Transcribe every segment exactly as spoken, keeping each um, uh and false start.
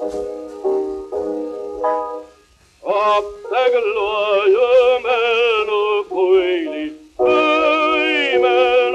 Op de glooie mijn koeili, oi mijn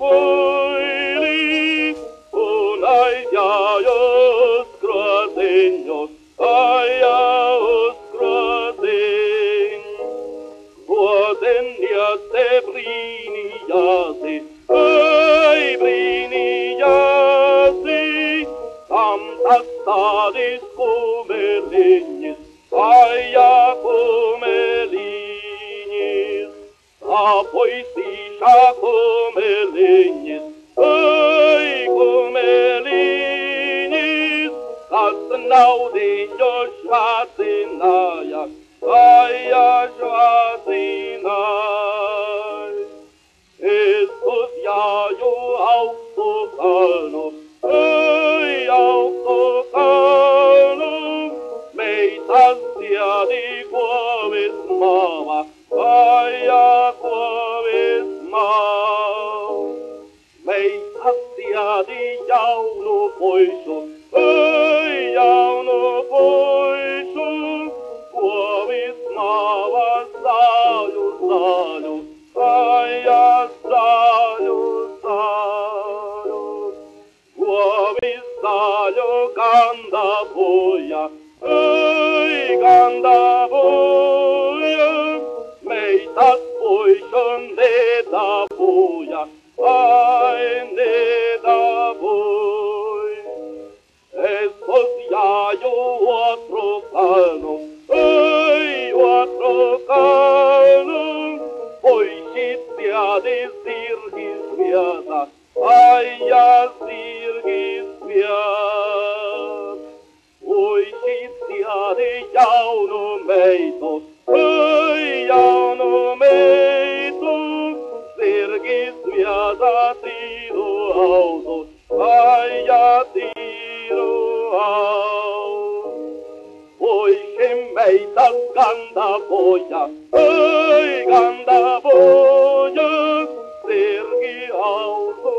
koeili, unai diaios croateños, ai aos croateños, guadenias de briniase, oi briniase, tantas tades comerlenhas, ai a comelinhas, a poesia comelinhas, ai comelinhas, a senaudenho schwarzenaia, ai a schwarzenaia, escociaio autocano, ai autocano, meitasia de quaves mama, ai a quaves mama, meitasia de jau no poiso, ai jau no poiso, quaves mama, salho, salho, ai a salho, salho, quaves salho, canda boia, ai canda boia, meitas poison de da boia, ai de da boia, escociaio outro cano, ai outro cano, poixitia de sirgis piada, ai a sirgis piada, poixitia de jau no meito, ai jau no meito, sirgis piada tiro alto, ai a tiro alto, poixe meitas canta boia, ai canta boia, sirgi alto,